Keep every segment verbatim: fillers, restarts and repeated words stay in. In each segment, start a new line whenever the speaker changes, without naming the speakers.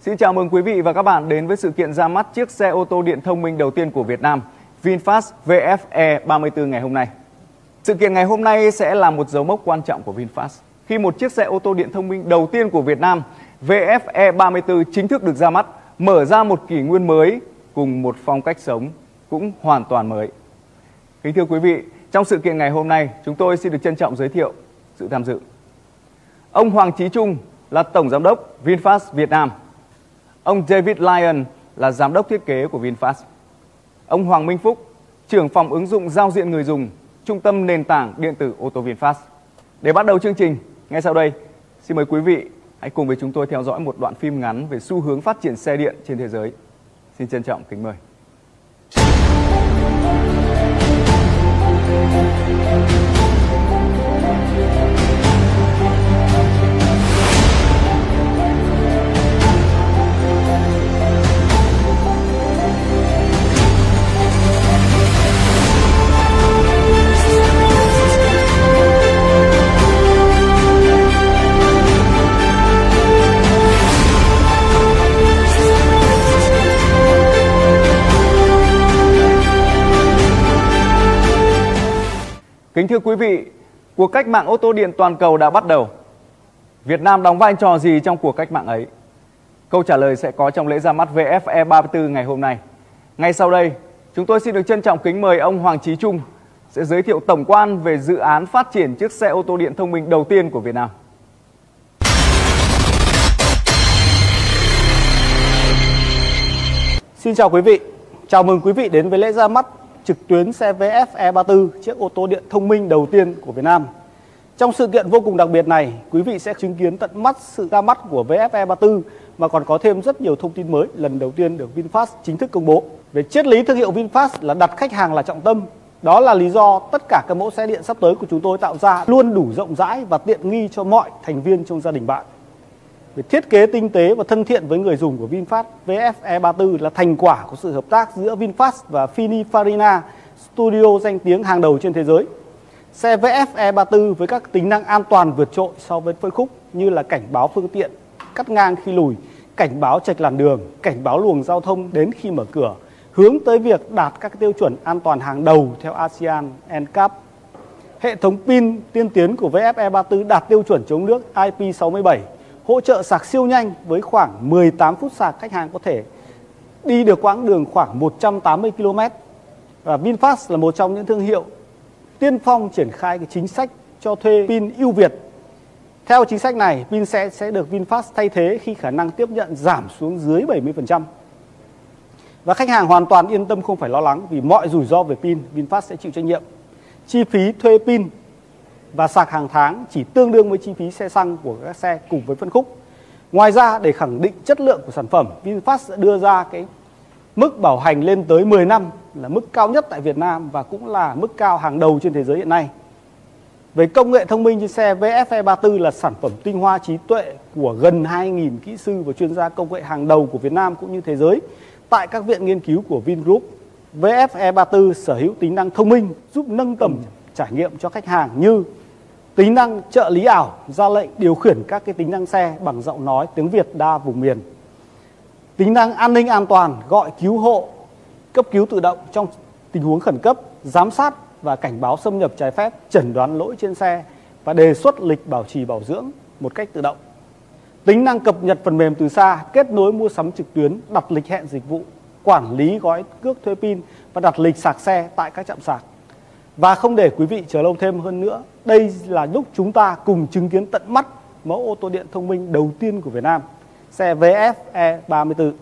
Xin chào mừng quý vị và các bạn đến với sự kiện ra mắt chiếc xe ô tô điện thông minh đầu tiên của Việt Nam, VinFast vê ép e ba mươi tư ngày hôm nay. Sự kiện ngày hôm nay sẽ là một dấu mốc quan trọng của VinFast khi một chiếc xe ô tô điện thông minh đầu tiên của Việt Nam, vê ép e ba mươi tư chính thức được ra mắt, mở ra một kỷ nguyên mới cùng một phong cách sống cũng hoàn toàn mới. Kính thưa quý vị, trong sự kiện ngày hôm nay, chúng tôi xin được trân trọng giới thiệu sự tham dự. Ông Hoàng Chí Trung là Tổng Giám đốc VinFast Việt Nam. Ông David Lyon là Giám đốc thiết kế của VinFast. Ông Hoàng Minh Phúc, trưởng phòng ứng dụng giao diện người dùng, Trung tâm nền tảng điện tử ô tô VinFast. Để bắt đầu chương trình, ngay sau đây, xin mời quý vị hãy cùng với chúng tôi theo dõi một đoạn phim ngắn về xu hướng phát triển xe điện trên thế giới. Xin trân trọng kính mời. Kính thưa quý vị, cuộc cách mạng ô tô điện toàn cầu đã bắt đầu. Việt Nam đóng vai trò gì trong cuộc cách mạng ấy? Câu trả lời sẽ có trong lễ ra mắt vê ép e ba mươi tư ngày hôm nay. Ngay sau đây, chúng tôi xin được trân trọng kính mời ông Hoàng Chí Trung sẽ giới thiệu tổng quan về dự án phát triển chiếc xe ô tô điện thông minh đầu tiên của Việt Nam.
Xin chào quý vị, chào mừng quý vị đến với lễ ra mắt trực tuyến xe vê ép e ba mươi tư, chiếc ô tô điện thông minh đầu tiên của Việt Nam. Trong sự kiện vô cùng đặc biệt này, quý vị sẽ chứng kiến tận mắt sự ra mắt của vê ép e ba mươi tư mà còn có thêm rất nhiều thông tin mới lần đầu tiên được VinFast chính thức công bố. Về triết lý thương hiệu VinFast là đặt khách hàng là trọng tâm. Đó là lý do tất cả các mẫu xe điện sắp tới của chúng tôi tạo ra luôn đủ rộng rãi và tiện nghi cho mọi thành viên trong gia đình bạn. Về thiết kế tinh tế và thân thiện với người dùng của VinFast, vê ép e ba mươi tư là thành quả của sự hợp tác giữa VinFast và Pininfarina, studio danh tiếng hàng đầu trên thế giới. Xe vê ép e ba mươi tư với các tính năng an toàn vượt trội so với phân khúc như là cảnh báo phương tiện cắt ngang khi lùi, cảnh báo chệch làn đường, cảnh báo luồng giao thông đến khi mở cửa, hướng tới việc đạt các tiêu chuẩn an toàn hàng đầu theo ASEAN en cáp. Hệ thống pin tiên tiến của vê ép e ba mươi tư đạt tiêu chuẩn chống nước i pê sáu mươi bảy, hỗ trợ sạc siêu nhanh với khoảng mười tám phút sạc, khách hàng có thể đi được quãng đường khoảng một trăm tám mươi ki lô mét. Và VinFast là một trong những thương hiệu tiên phong triển khai cái chính sách cho thuê pin ưu việt. Theo chính sách này, pin sẽ sẽ được VinFast thay thế khi khả năng tiếp nhận giảm xuống dưới bảy mươi phần trăm. Và khách hàng hoàn toàn yên tâm không phải lo lắng vì mọi rủi ro về pin, VinFast sẽ chịu trách nhiệm. Chi phí thuê pin và sạc hàng tháng chỉ tương đương với chi phí xe xăng của các xe cùng với phân khúc. Ngoài ra, để khẳng định chất lượng của sản phẩm, VinFast sẽ đưa ra cái mức bảo hành lên tới mười năm là mức cao nhất tại Việt Nam và cũng là mức cao hàng đầu trên thế giới hiện nay. Về công nghệ thông minh trên xe, vê ép e ba mươi tư là sản phẩm tinh hoa trí tuệ của gần hai nghìn kỹ sư và chuyên gia công nghệ hàng đầu của Việt Nam cũng như thế giới tại các viện nghiên cứu của Vingroup. vê ép e ba mươi tư sở hữu tính năng thông minh giúp nâng tầm trải nghiệm cho khách hàng như tính năng trợ lý ảo, ra lệnh điều khiển các cái tính năng xe bằng giọng nói tiếng Việt đa vùng miền. Tính năng an ninh an toàn, gọi cứu hộ, cấp cứu tự động trong tình huống khẩn cấp, giám sát và cảnh báo xâm nhập trái phép, chẩn đoán lỗi trên xe và đề xuất lịch bảo trì bảo dưỡng một cách tự động. Tính năng cập nhật phần mềm từ xa, kết nối mua sắm trực tuyến, đặt lịch hẹn dịch vụ, quản lý gói cước thuê pin và đặt lịch sạc xe tại các trạm sạc. Và không để quý vị chờ lâu thêm hơn nữa, đây là lúc chúng ta cùng chứng kiến tận mắt mẫu ô tô điện thông minh đầu tiên của Việt Nam, xe vê ép e ba mươi tư.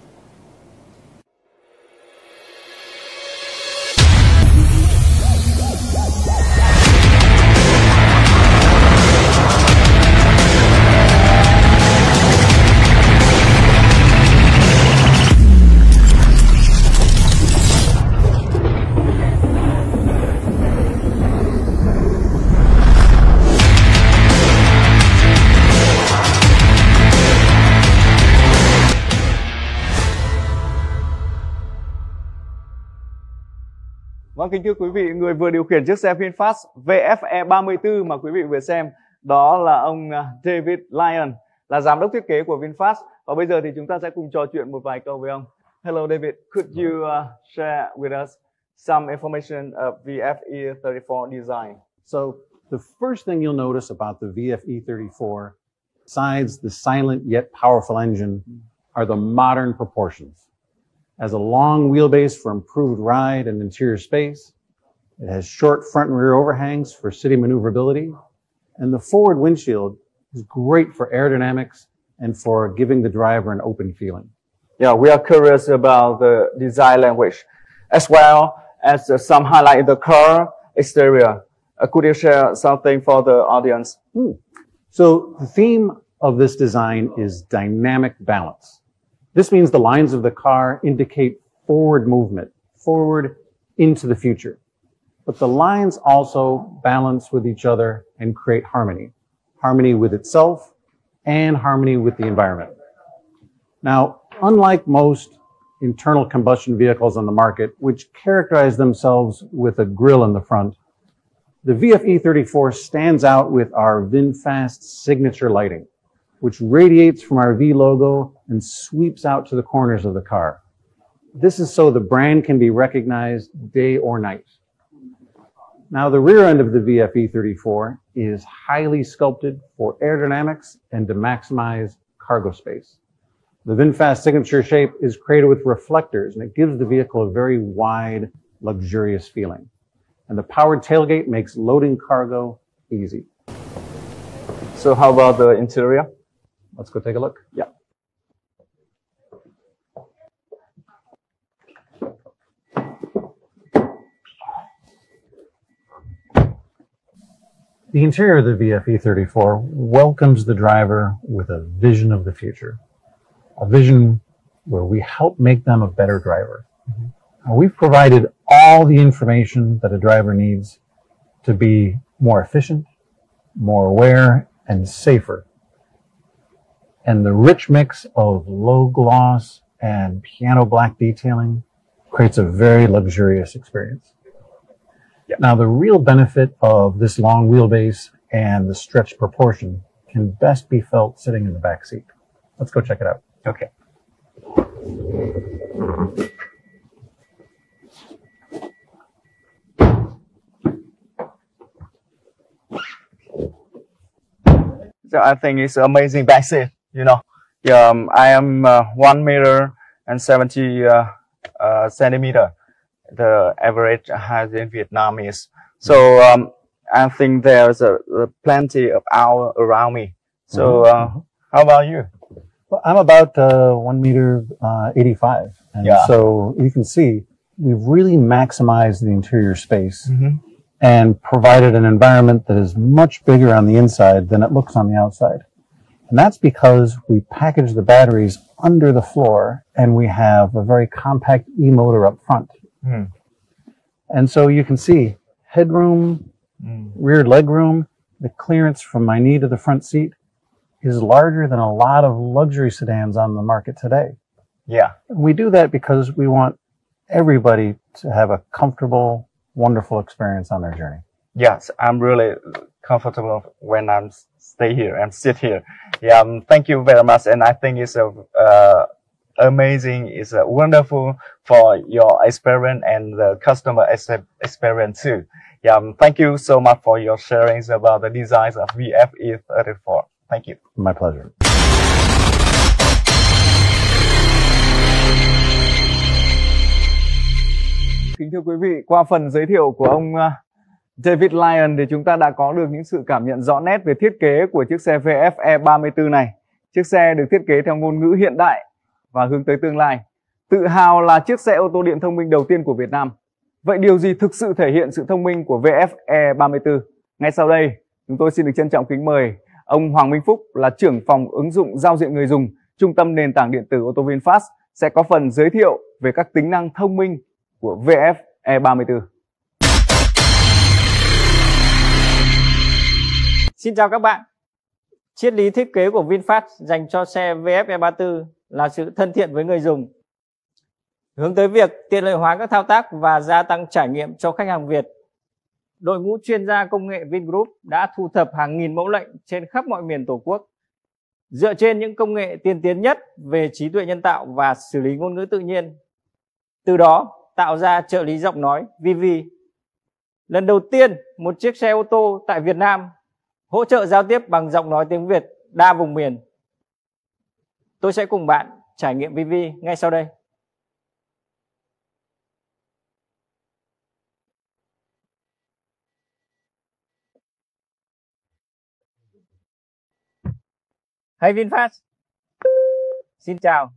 Vâng, kính thưa quý vị, người vừa điều khiển chiếc xe VinFast vê ép e ba mươi tư mà quý vị vừa xem đó là ông David Lyon, là giám đốc thiết kế của VinFast. Và bây giờ thì chúng ta sẽ cùng trò chuyện một vài câu với ông. Hello David, could you uh, share with us some information of V F E thirty-four design?
So the first thing you'll notice about the V F E thirty-four, besides the silent yet powerful engine, are the modern proportions. It has a long wheelbase for improved ride and interior space. It has short front and rear overhangs for city maneuverability. And the forward windshield is great for aerodynamics and for giving the driver an open feeling.
Yeah, we are curious about the design language, as well as uh, some highlight in the car exterior. Uh, could you share something for the audience?
Hmm. So the theme of this design is dynamic balance. This means the lines of the car indicate forward movement, forward into the future. But the lines also balance with each other and create harmony. Harmony with itself and harmony with the environment. Now, unlike most internal combustion vehicles on the market, which characterize themselves with a grille in the front, the V F E thirty-four stands out with our VinFast signature lighting, which radiates from our V logo and sweeps out to the corners of the car. This is so the brand can be recognized day or night. Now, the rear end of the V F E thirty-four is highly sculpted for aerodynamics and to maximize cargo space. The VinFast signature shape is created with reflectors, and it gives the vehicle a very wide, luxurious feeling. And the powered tailgate makes loading cargo easy.
So how about the interior?
Let's go take a look.
Yeah.
The interior of the V F E thirty-four welcomes the driver with a vision of the future, a vision where we help make them a better driver. Mm-hmm. We've provided all the information that a driver needs to be more efficient, more aware, and safer. And the rich mix of low gloss and piano black detailing creates a very luxurious experience.
Yeah.
Now, the real benefit of this long wheelbase and the stretched proportion can best be felt sitting in the back seat. Let's go check it out.
Okay. So I think it's amazing back seat. You know, um, I am uh, one meter and seventy uh, uh, centimeter. The average height in Vietnam is. So um, I think there's a, a plenty of hour around me. So uh, how about you?
Well, I'm about uh, one meter uh, eighty-five, and
yeah.
So you can see we've really maximized the interior space
mm-hmm.
and provided an environment that is much bigger on the inside than it looks on the outside. And that's because we package the batteries under the floor, and we have a very compact e-motor up front.
Mm.
And so you can see headroom, mm. rear legroom, the clearance from my knee to the front seat is larger than a lot of luxury sedans on the market today.
Yeah.
And we do that because we want everybody to have a comfortable, wonderful experience on their journey.
Yes, I'm really comfortable when I'm stay here and sit here. Yeah, um, thank you very much. And I think it's a uh, amazing, it's a wonderful for your experience and the customer experience too. Yeah, um, thank you so much for your sharings about the designs of V F E thirty-four. Thank you.
My pleasure.
Kính thưa quý vị, qua phần giới thiệu của ông David Lyon thì chúng ta đã có được những sự cảm nhận rõ nét về thiết kế của chiếc xe V F E ba mươi tư này. Chiếc xe được thiết kế theo ngôn ngữ hiện đại và hướng tới tương lai. Tự hào là chiếc xe ô tô điện thông minh đầu tiên của Việt Nam. Vậy điều gì thực sự thể hiện sự thông minh của V F E ba mươi tư? Ngay sau đây, chúng tôi xin được trân trọng kính mời ông Hoàng Minh Phúc là trưởng phòng ứng dụng giao diện người dùng, Trung tâm nền tảng điện tử ô tô VinFast sẽ có phần giới thiệu về các tính năng thông minh của V F E ba mươi tư.
Xin chào các bạn. Triết lý thiết kế của VinFast dành cho xe V F E ba mươi tư là sự thân thiện với người dùng, hướng tới việc tiện lợi hóa các thao tác và gia tăng trải nghiệm cho khách hàng Việt. Đội ngũ chuyên gia công nghệ Vingroup đã thu thập hàng nghìn mẫu lệnh trên khắp mọi miền Tổ quốc dựa trên những công nghệ tiên tiến nhất về trí tuệ nhân tạo và xử lý ngôn ngữ tự nhiên. Từ đó tạo ra trợ lý giọng nói vê vê. Lần đầu tiên một chiếc xe ô tô tại Việt Nam hỗ trợ giao tiếp bằng giọng nói tiếng Việt đa vùng miền. Tôi sẽ cùng bạn trải nghiệm vê vê ngay sau đây. Hey VinFast. Xin chào.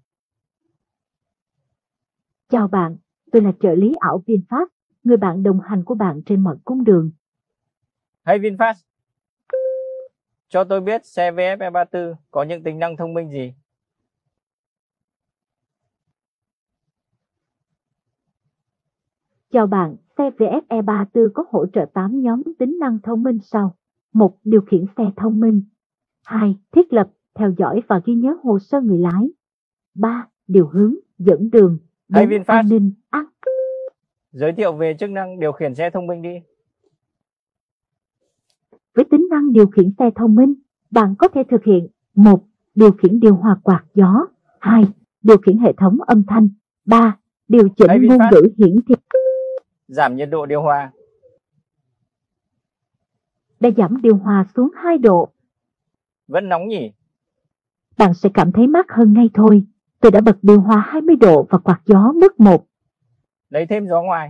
Chào bạn, tôi là trợ lý ảo VinFast, người bạn đồng hành của bạn trên mọi cung đường.
Hey VinFast. Cho tôi biết xe vê ép e ba tư có những tính năng thông minh gì?
Chào bạn, xe vê ép e ba tư có hỗ trợ tám nhóm tính năng thông minh sau. một. Điều khiển xe thông minh. hai. Thiết lập, theo dõi và ghi nhớ hồ sơ người lái. ba. Điều hướng, dẫn đường.
Hey
bốn.
VinFast.
An ninh, an.
Giới thiệu về chức năng điều khiển xe thông minh đi.
Với tính năng điều khiển xe thông minh, bạn có thể thực hiện một. Điều khiển điều hòa quạt gió. hai. Điều khiển hệ thống âm thanh. ba. Điều chỉnh
Hey,
ngôn
VinFast.
ngữ hiển thị.
Giảm nhiệt độ điều hòa.
Đã giảm điều hòa xuống hai độ.
Vẫn nóng nhỉ?
Bạn sẽ cảm thấy mát hơn ngay thôi. Tôi đã bật điều hòa hai mươi độ và quạt gió mức một.
Lấy thêm gió ngoài.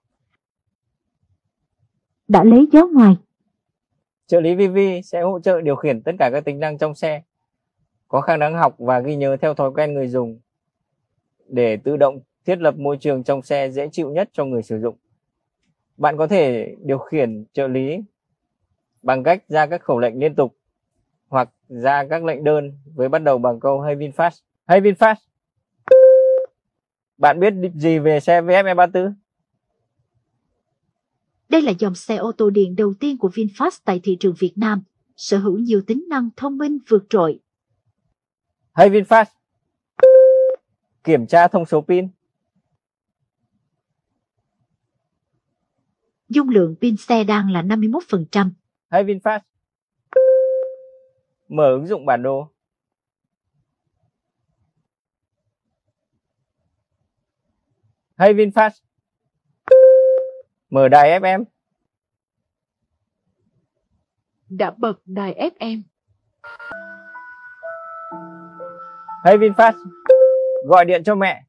Đã lấy gió ngoài.
Trợ lý vê vê sẽ hỗ trợ điều khiển tất cả các tính năng trong xe, có khả năng học và ghi nhớ theo thói quen người dùng để tự động thiết lập môi trường trong xe dễ chịu nhất cho người sử dụng. Bạn có thể điều khiển trợ lý bằng cách ra các khẩu lệnh liên tục hoặc ra các lệnh đơn với bắt đầu bằng câu Hey VinFast. Hey VinFast. Bạn biết gì về xe vê ép e ba tư?
Đây là dòng xe ô tô điện đầu tiên của VinFast tại thị trường Việt Nam, sở hữu nhiều tính năng thông minh vượt trội.
Hey VinFast. Kiểm tra thông số pin.
Dung lượng pin xe đang là năm mươi mốt phần trăm.
Hey VinFast. Mở ứng dụng bản đồ. Hey VinFast. Mở đài ép em.
Đã bật đài ép em.
Hey VinFast. Gọi điện cho mẹ.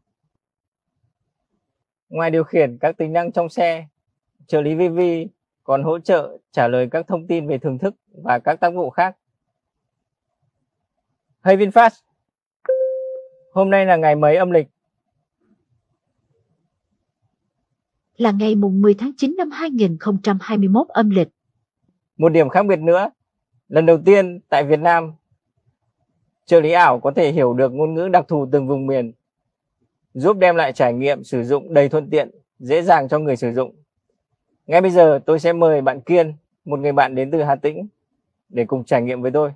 Ngoài điều khiển các tính năng trong xe, trợ lý vê vê còn hỗ trợ trả lời các thông tin về thưởng thức và các tác vụ khác. Hey VinFast. Hôm nay là ngày mấy âm lịch?
Là ngày mùng mười tháng chín năm hai nghìn không trăm hai mươi mốt âm lịch.
Một điểm khác biệt nữa, lần đầu tiên tại Việt Nam, trợ lý ảo có thể hiểu được ngôn ngữ đặc thù từng vùng miền, giúp đem lại trải nghiệm sử dụng đầy thuận tiện, dễ dàng cho người sử dụng. Ngay bây giờ tôi sẽ mời bạn Kiên, một người bạn đến từ Hà Tĩnh, để cùng trải nghiệm với tôi.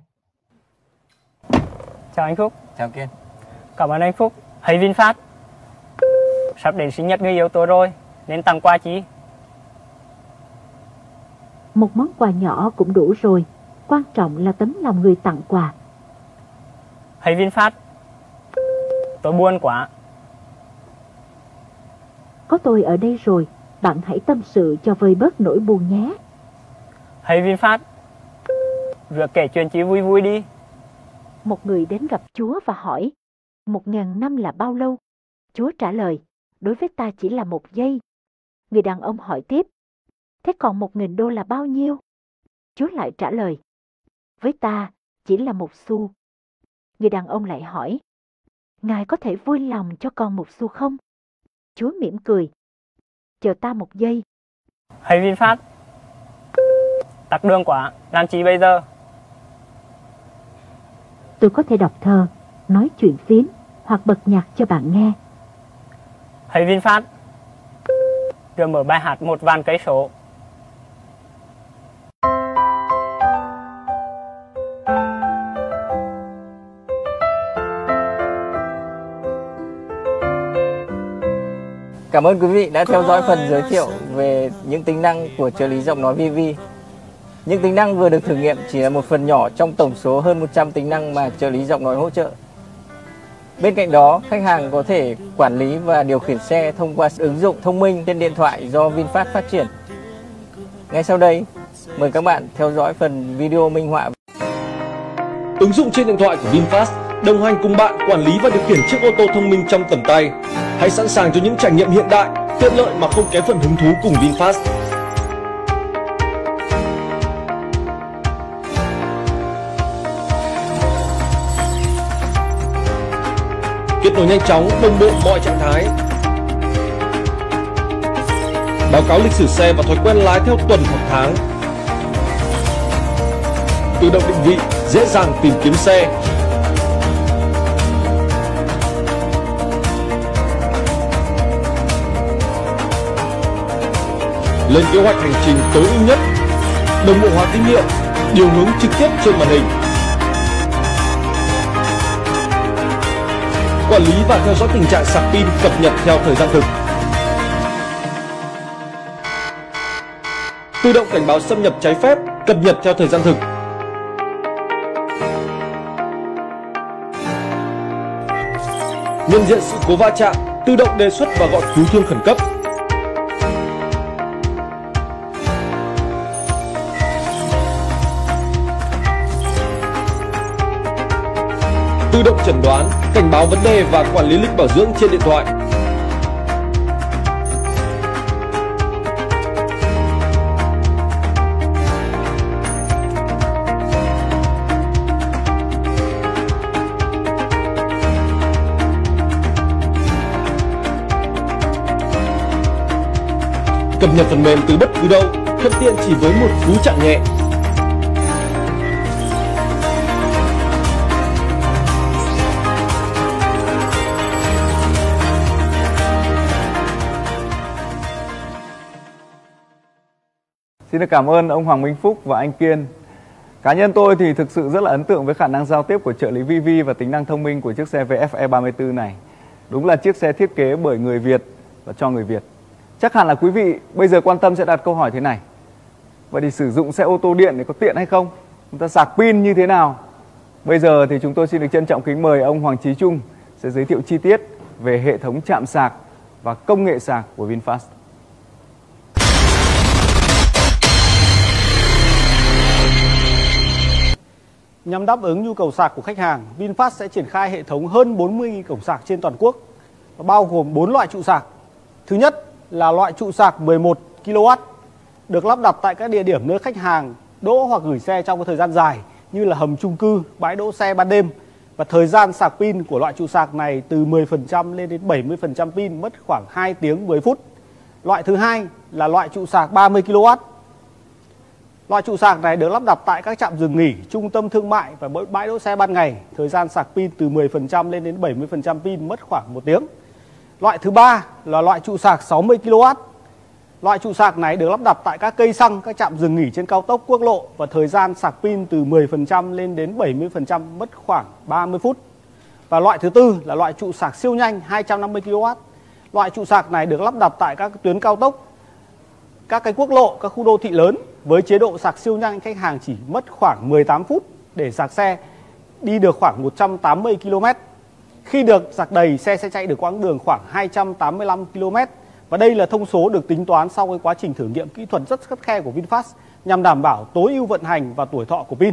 Chào anh Phúc.
Chào Kiên.
Cảm ơn anh Phúc. Hey VinFast. Sắp đến sinh nhật người yêu tôi rồi, nên tặng quà chi?
Một món quà nhỏ cũng đủ rồi, quan trọng là tấm lòng người tặng quà.
Hey VinFast. Tôi buồn quá.
Có tôi ở đây rồi, bạn hãy tâm sự cho vơi bớt nỗi buồn nhé.
Hey VinFast. Việc kể chuyện chi vui vui đi.
Một người đến gặp Chúa và hỏi, một ngàn năm là bao lâu? Chúa trả lời, đối với ta chỉ là một giây. Người đàn ông hỏi tiếp, thế còn một nghìn đô là bao nhiêu? Chúa lại trả lời, với ta chỉ là một xu. Người đàn ông lại hỏi, Ngài có thể vui lòng cho con một xu không? Chúa mỉm cười, chờ ta một giây.
Hey VinFast. Tắc đường quá, làm chi bây giờ?
Tôi có thể đọc thơ, nói chuyện phiếm hoặc bật nhạc cho bạn nghe.
Hey VinFast. Rồi mở bài hát một vạn cây số.
Cảm ơn quý vị đã theo dõi phần giới thiệu về những tính năng của trợ lý giọng nói vê vê. Những tính năng vừa được thử nghiệm chỉ là một phần nhỏ trong tổng số hơn một trăm tính năng mà trợ lý giọng nói hỗ trợ. Bên cạnh đó, khách hàng có thể quản lý và điều khiển xe thông qua ứng dụng thông minh trên điện thoại do VinFast phát triển. Ngay sau đây, mời các bạn theo dõi phần video minh họa.
Ứng dụng trên điện thoại của VinFast đồng hành cùng bạn quản lý và điều khiển chiếc ô tô thông minh trong tầm tay. Hãy sẵn sàng cho những trải nghiệm hiện đại, tiện lợi mà không kém phần hứng thú cùng VinFast. Kết nối nhanh chóng, đồng bộ mọi trạng thái. Báo cáo lịch sử xe và thói quen lái theo tuần hoặc tháng. Tự động định vị, dễ dàng tìm kiếm xe. Lên kế hoạch hành trình tối ưu nhất. Đồng bộ hóa tín hiệu, điều hướng trực tiếp trên màn hình. Quản lý và theo dõi tình trạng sạc pin cập nhật theo thời gian thực. Tự động cảnh báo xâm nhập trái phép, cập nhật theo thời gian thực. Nhận diện sự cố va chạm, tự động đề xuất và gọi cứu thương khẩn cấp. Tự động chẩn đoán, cảnh báo vấn đề và quản lý lịch bảo dưỡng trên điện thoại. Cập nhật phần mềm từ bất cứ đâu, thuận tiện chỉ với một cú chạm nhẹ.
Xin được cảm ơn ông Hoàng Minh Phúc và anh Kiên. Cá nhân tôi thì thực sự rất là ấn tượng với khả năng giao tiếp của trợ lý vi vi và tính năng thông minh của chiếc xe vê ép e ba mươi tư này. Đúng là chiếc xe thiết kế bởi người Việt và cho người Việt. Chắc hẳn là quý vị bây giờ quan tâm sẽ đặt câu hỏi thế này. Vậy thì sử dụng xe ô tô điện thì có tiện hay không? Chúng ta sạc pin như thế nào? Bây giờ thì chúng tôi xin được trân trọng kính mời ông Hoàng Chí Trung sẽ giới thiệu chi tiết về hệ thống trạm sạc và công nghệ sạc của VinFast.
Nhằm đáp ứng nhu cầu sạc của khách hàng, VinFast sẽ triển khai hệ thống hơn bốn mươi nghìn cổng sạc trên toàn quốc, bao gồm bốn loại trụ sạc. Thứ nhất là loại trụ sạc mười một ki lô oát, được lắp đặt tại các địa điểm nơi khách hàng đỗ hoặc gửi xe trong thời gian dài như là hầm chung cư, bãi đỗ xe ban đêm. Và thời gian sạc pin của loại trụ sạc này từ mười phần trăm lên đến bảy mươi phần trăm pin, mất khoảng hai tiếng mười phút. Loại thứ hai là loại trụ sạc ba mươi ki lô oát. Loại trụ sạc này được lắp đặt tại các trạm dừng nghỉ, trung tâm thương mại và bãi đỗ xe ban ngày. Thời gian sạc pin từ mười phần trăm lên đến bảy mươi phần trăm pin, mất khoảng một tiếng. Loại thứ ba là loại trụ sạc sáu mươi ki lô oát. Loại trụ sạc này được lắp đặt tại các cây xăng, các trạm dừng nghỉ trên cao tốc, quốc lộ và thời gian sạc pin từ mười phần trăm lên đến bảy mươi phần trăm, mất khoảng ba mươi phút. Và loại thứ tư là loại trụ sạc siêu nhanh hai trăm năm mươi ki lô oát. Loại trụ sạc này được lắp đặt tại các tuyến cao tốc, các cái quốc lộ, các khu đô thị lớn. Với chế độ sạc siêu nhanh, khách hàng chỉ mất khoảng mười tám phút để sạc xe, đi được khoảng một trăm tám mươi ki lô mét. Khi được sạc đầy, xe sẽ chạy được quãng đường khoảng hai trăm tám mươi lăm ki lô mét. Và đây là thông số được tính toán sau cái quá trình thử nghiệm kỹ thuật rất khắt khe của VinFast nhằm đảm bảo tối ưu vận hành và tuổi thọ của pin.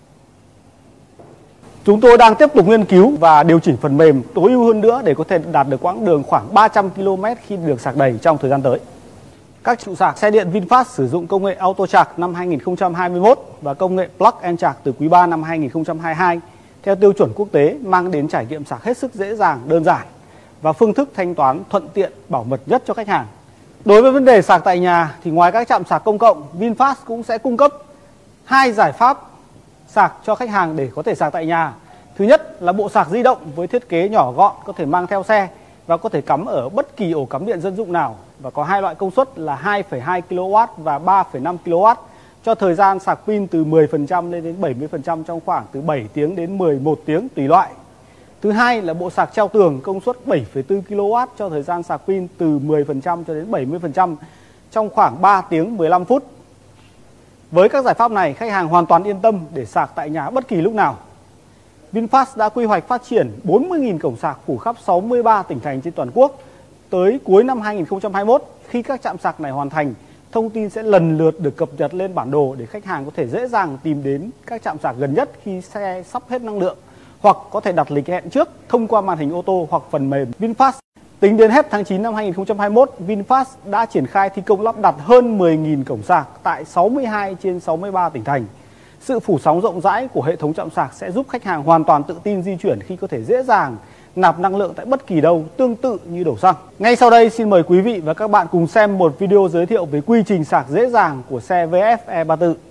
Chúng tôi đang tiếp tục nghiên cứu và điều chỉnh phần mềm tối ưu hơn nữa để có thể đạt được quãng đường khoảng ba trăm ki lô mét khi được sạc đầy trong thời gian tới. Các trụ sạc xe điện VinFast sử dụng công nghệ Auto Charge năm hai nghìn không trăm hai mươi mốt và công nghệ Plug and Charge từ quý ba năm hai nghìn không trăm hai mươi hai theo tiêu chuẩn quốc tế, mang đến trải nghiệm sạc hết sức dễ dàng, đơn giản và phương thức thanh toán thuận tiện, bảo mật nhất cho khách hàng. Đối với vấn đề sạc tại nhà thì ngoài các trạm sạc công cộng, VinFast cũng sẽ cung cấp hai giải pháp sạc cho khách hàng để có thể sạc tại nhà. Thứ nhất là bộ sạc di động với thiết kế nhỏ gọn, có thể mang theo xe và có thể cắm ở bất kỳ ổ cắm điện dân dụng nào, và có hai loại công suất là hai phẩy hai ki lô oát và ba phẩy năm ki lô oát cho thời gian sạc pin từ mười phần trăm lên đến bảy mươi phần trăm trong khoảng từ bảy tiếng đến mười một tiếng tùy loại. Thứ hai là bộ sạc treo tường công suất bảy phẩy bốn ki lô oát cho thời gian sạc pin từ mười phần trăm cho đến bảy mươi phần trăm trong khoảng ba tiếng mười lăm phút. Với các giải pháp này, khách hàng hoàn toàn yên tâm để sạc tại nhà bất kỳ lúc nào. VinFast đã quy hoạch phát triển bốn mươi nghìn cổng sạc phủ khắp sáu mươi ba tỉnh thành trên toàn quốc. Tới cuối năm hai nghìn không trăm hai mươi mốt, khi các trạm sạc này hoàn thành, thông tin sẽ lần lượt được cập nhật lên bản đồ để khách hàng có thể dễ dàng tìm đến các trạm sạc gần nhất khi xe sắp hết năng lượng, hoặc có thể đặt lịch hẹn trước thông qua màn hình ô tô hoặc phần mềm VinFast. Tính đến hết tháng chín năm hai nghìn không trăm hai mươi mốt, VinFast đã triển khai thi công lắp đặt hơn mười nghìn cổng sạc tại sáu mươi hai trên sáu mươi ba tỉnh thành. Sự phủ sóng rộng rãi của hệ thống trạm sạc sẽ giúp khách hàng hoàn toàn tự tin di chuyển khi có thể dễ dàng nạp năng lượng tại bất kỳ đâu, tương tự như đổ xăng. Ngay sau đây, xin mời quý vị và các bạn cùng xem một video giới thiệu về quy trình sạc dễ dàng của xe vê ép e ba mươi tư.